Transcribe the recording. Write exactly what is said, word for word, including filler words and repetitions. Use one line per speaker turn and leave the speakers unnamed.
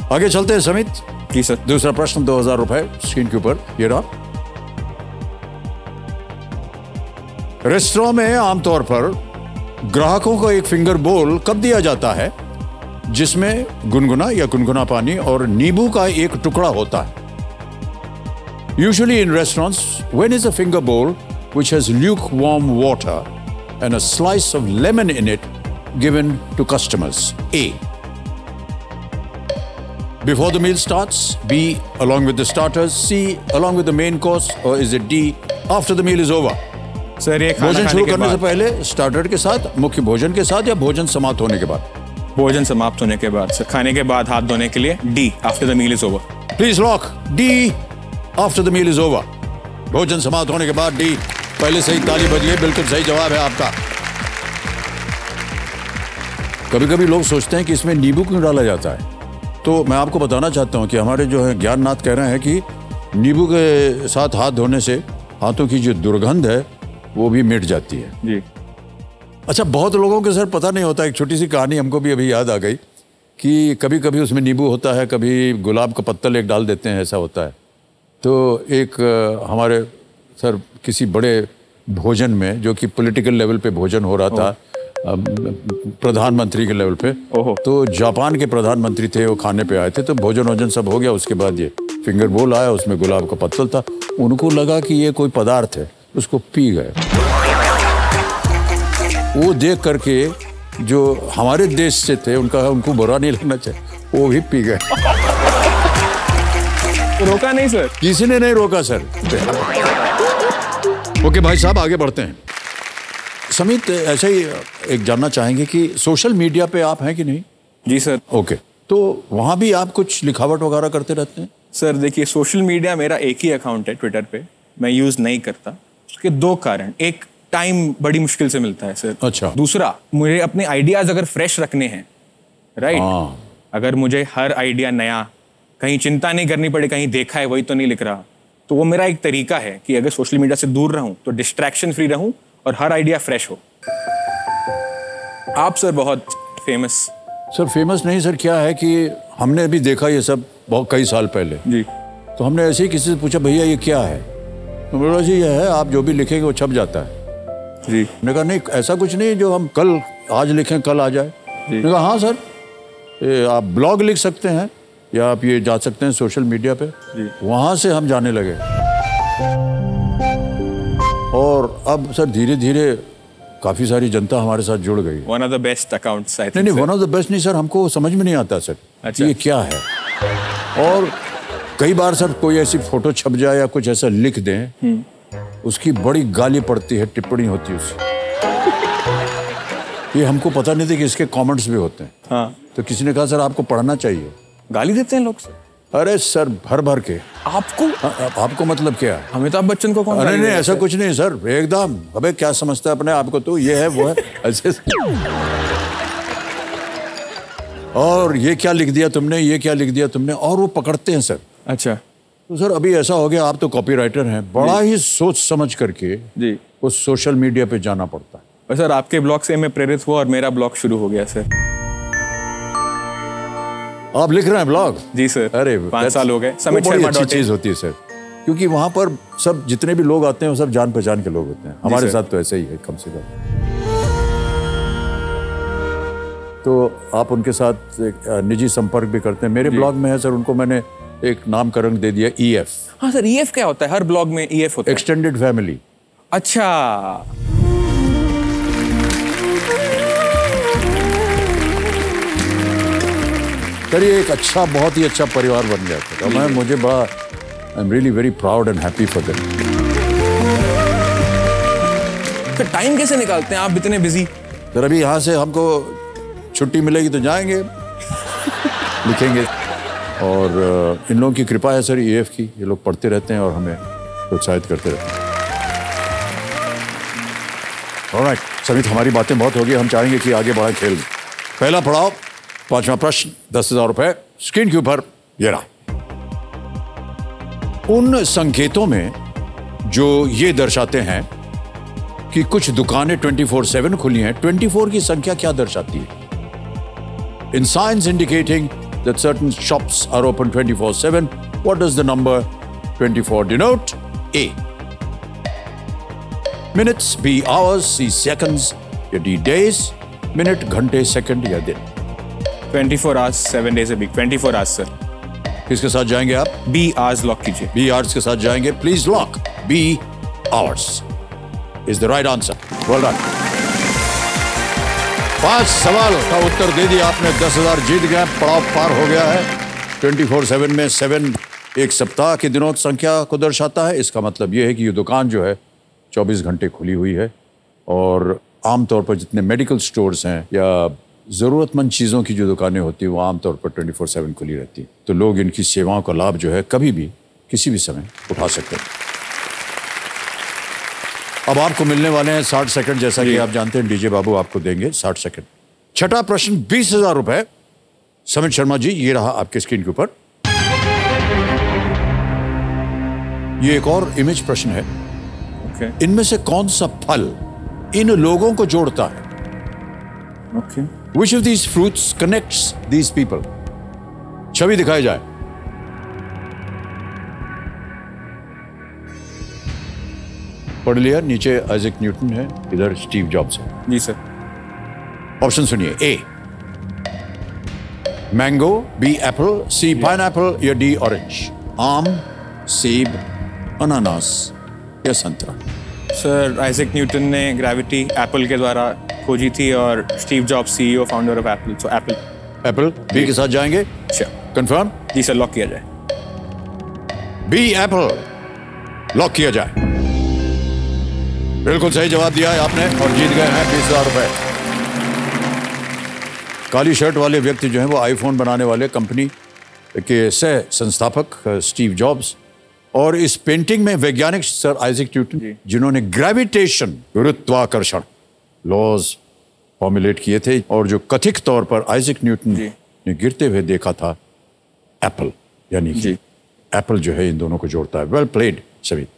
आगे चलते हैं समित।
जी सर।
दूसरा प्रश्न दो हजार रुपए स्क्रीन के ऊपर ये रहा। रेस्टोरेंट में आमतौर पर ग्राहकों को एक फिंगर बोल कब दिया जाता है जिसमें गुनगुना या गुनगुना पानी और नींबू का एक टुकड़ा होता है? Usually in restaurants, when is a finger bowl which has lukewarm water and a slice of lemon in it given to customers? A. Before the meal starts. B. Along with the starters. C. Along with the main course. Or is it D. After the meal is over?
Sir ये खाना
भोजन
खाने
शुरू
के
करने से
बाद,
पहले, स्टार्टर के साथ, मुख्य भोजन के साथ या भोजन समाप्त होने के बाद?
भोजन समाप्त होने के बाद सर, खाने के बाद हाथ धोने के लिए D, after the meal is over.
Please lock D, after the meal is over. भोजन समाप्त होने के बाद डी। पहले से ही ताली बजी है, बिल्कुल सही जवाब है आपका। कभी कभी लोग सोचते हैं कि इसमें नींबू क्यों डाला जाता है, तो मैं आपको बताना चाहता हूं कि हमारे जो है ज्ञाननाथ कह रहे हैं कि नींबू के साथ हाथ धोने से हाथों की जो दुर्गंध है वो भी मिट जाती है
जी।
अच्छा, बहुत लोगों के सर पता नहीं होता। एक छोटी सी कहानी हमको भी अभी याद आ गई कि कभी कभी उसमें नींबू होता है, कभी गुलाब का पत्तल एक डाल देते हैं, ऐसा होता है। तो एक हमारे सर किसी बड़े भोजन में, जो कि पॉलिटिकल लेवल पे भोजन हो रहा था, प्रधानमंत्री के लेवल पे, तो जापान के प्रधानमंत्री थे, वो खाने पे आए थे, तो भोजन वोजन सब हो गया। उसके बाद ये फिंगर बोल आया, उसमें गुलाब का पत्तल था। उनको लगा कि ये कोई पदार्थ है, उसको पी गए। वो देख करके जो हमारे देश से थे, उनका उनको बुरा नहीं लगना चाहिए, वो भी पी गए।
रोका नहीं सर?
किसी ने नहीं रोका सर। ओके भाई साहब, आगे बढ़ते हैं। समित, ऐसे ही एक जानना चाहेंगे कि सोशल मीडिया पे आप हैं कि नहीं?
जी सर।
ओके, तो वहाँ भी आप कुछ लिखावट वगैरह करते रहते हैं?
सर देखिए, सोशल मीडिया मेरा एक ही अकाउंट है ट्विटर पे, मैं यूज नहीं करता। उसके दो कारण, एक टाइम बड़ी मुश्किल से मिलता है सर।
अच्छा।
दूसरा, मुझे अपने आइडियाज अगर फ्रेश रखने हैं, राइट, अगर मुझे हर आइडिया नया, कहीं चिंता नहीं करनी पड़े कहीं देखा है वही तो नहीं लिख रहा, तो वो मेरा एक तरीका है कि अगर सोशल मीडिया से दूर रहूं तो डिस्ट्रैक्शन फ्री रहूं और हर आइडिया फ्रेश हो। आप सर बहुत फेमस।
सर फेमस नहीं सर, क्या है कि हमने अभी देखा ये सब बहुत कई साल पहले
जी,
तो हमने ऐसे ही किसी से पूछा, भैया ये क्या है? तो बोला जी ये है, आप जो भी लिखेंगे वो छप जाता है
जी।
मैंने कहा नहीं, ऐसा कुछ नहीं जो हम कल आज लिखें कल आ जाए। मैंने कहा हाँ सर, ये आप ब्लॉग लिख सकते हैं या आप ये जा सकते हैं सोशल मीडिया पे। वहाँ से हम जाने लगे और अब सर धीरे धीरे काफी सारी जनता हमारे साथ जुड़ गई।
One of the best accounts.
नहीं नहीं, वन ऑफ द बेस्ट नहीं सर, हमको समझ में नहीं आता सर। अच्छा। ये क्या है। और कई बार सर कोई ऐसी फोटो छप जाए या कुछ ऐसा लिख दें, उसकी बड़ी गाली पड़ती है, टिप्पणी होती है उसकी। ये हमको पता नहीं था कि इसके कमेंट्स भी होते हैं।
हाँ।
तो किसी ने कहा सर आपको पढ़ना चाहिए।
गाली देते हैं लोग सर?
अरे सर भर भर के।
आपको?
आ, आपको मतलब क्या है?
अमिताभ बच्चन को कौन?
अरे नहीं, ऐसा कुछ नहीं सर, एकदम। अबे क्या समझता है अपने आप को, तो ये है वो है ऐसे। और ये क्या लिख दिया तुमने, ये क्या लिख दिया तुमने, और वो पकड़ते हैं सर।
अच्छा।
तो सर अभी ऐसा हो गया, आप तो कॉपीराइटर हैं, बड़ा ही सोच समझ करके
जी
वो सोशल मीडिया पे जाना पड़ता है।
और सर आपके ब्लॉग से मैं प्रेरित हुआ और मेरा ब्लॉग शुरू हो गया सर।
आप लिख रहे हैं ब्लॉग?
जी सर।
अरे
पाँच साल हो गए।
Samit Sharma dot in. अच्छी चीज होती है सर, क्योंकि वहां पर सब जितने भी लोग आते हैं वो सब जान पहचान के लोग होते हैं। हमारे साथ तो ऐसे ही है कम से कम। तो आप उनके साथ एक निजी संपर्क भी करते हैं। मेरे ब्लॉग में है सर, उनको मैंने एक नामकरण दे दिया ई एफ।
हाँ सर, ई एफ क्या होता है? हर ब्लॉग में ई एफ होता है।
Extended family.
अच्छा।
सर ये एक अच्छा, बहुत ही अच्छा परिवार बन गया था। तो मैं मुझे बड़ा, I am really very proud and happy for them.
तो टाइम कैसे निकालते हैं आप इतने बिजी?
सर अभी यहाँ से हमको छुट्टी मिलेगी तो जाएंगे, लिखेंगे। और इन लोगों की कृपा है सर, ई एफ की, ये लोग पढ़ते रहते हैं और हमें प्रोत्साहित करते रहते हैं। ऑलराइट समित, हमारी बातें बहुत हो गई, हम चाहेंगे कि आगे बढ़े खेल। पहला पड़ाव, पांचवा प्रश्न, दस हजार रुपए स्क्रीन के ऊपर ये रहा। उन संकेतों में जो ये दर्शाते हैं कि कुछ दुकानें ट्वेंटी फोर सेवन खुली हैं, ट्वेंटी फोर की संख्या क्या दर्शाती है? In signs indicating that certain shops are open twenty-four seven. What does the number twenty-four denote? A. Minutes, B. Hours, C. Seconds, या D. Days. Minute, घंटे, second या दिन.
twenty-four hours, seven days a week. twenty-four hours, sir.
किसके साथ जाएंगे आप?
B hours lock कीजिए.
B hours के साथ जाएंगे. Please lock. B hours is the right answer. Well done. पांच सवाल का उत्तर दे दिया आपने. दस हजार जीत गए. पड़ाव पार हो गया है. ट्वेंटी फोर सेवन में सेवन एक सप्ताह की दिनों की संख्या को दर्शाता है. इसका मतलब यह है कि ये दुकान जो है चौबीस घंटे खुली हुई है और आमतौर पर जितने मेडिकल स्टोर्स हैं या ज़रूरतमंद चीज़ों की जो दुकानें होती हैं वो आमतौर पर ट्वेंटी फोर सेवन खुली रहती हैं. तो लोग इनकी सेवाओं का लाभ जो है कभी भी किसी भी समय उठा सकते हैं. अब आपको मिलने वाले हैं साठ सेकंड. जैसा कि आप जानते हैं डीजे बाबू आपको देंगे साठ सेकंड. छठा प्रश्न बीस हजार रुपए. समित शर्मा जी ये रहा आपके स्क्रीन के ऊपर. ये एक और इमेज प्रश्न है.
Okay.
इनमें से कौन सा फल इन लोगों को जोड़ता है?
Okay.
Which of these fruits connects these people? छवि दिखाई जाए. पढ़ लिया. नीचे आइजैक न्यूटन है, इधर स्टीव जॉब्स है.
जी सर.
ऑप्शन सुनिए. A mango, B apple, C pineapple या डी ऑरेंज. आम, सेब, अनानास या संतरा.
सर आइजैक न्यूटन ने ग्रेविटी एप्पल के द्वारा खोजी थी और Steve Jobs CEO founder of Apple. So apple.
Apple B के साथ जाएंगे.
श्योर.
कंफर्म.
जी सर लॉक किया जाए.
बी एप्पल लॉक किया जाए. बिल्कुल सही जवाब दिया है आपने और जीत गए हैं बीस हजार रुपए. काली शर्ट वाले व्यक्ति जो हैं वो आईफोन बनाने वाले कंपनी के सह संस्थापक स्टीव जॉब्स और इस पेंटिंग में वैज्ञानिक सर आइजैक न्यूटन जिन्होंने ग्रेविटेशन गुरुत्वाकर्षण लॉज फॉर्मुलेट किए थे और जो कथित तौर पर आइजैक न्यूटन ने गिरते हुए देखा था एप्पल यानी कि एप्पल जो है इन दोनों को जोड़ता है. वेल प्लेड सभी.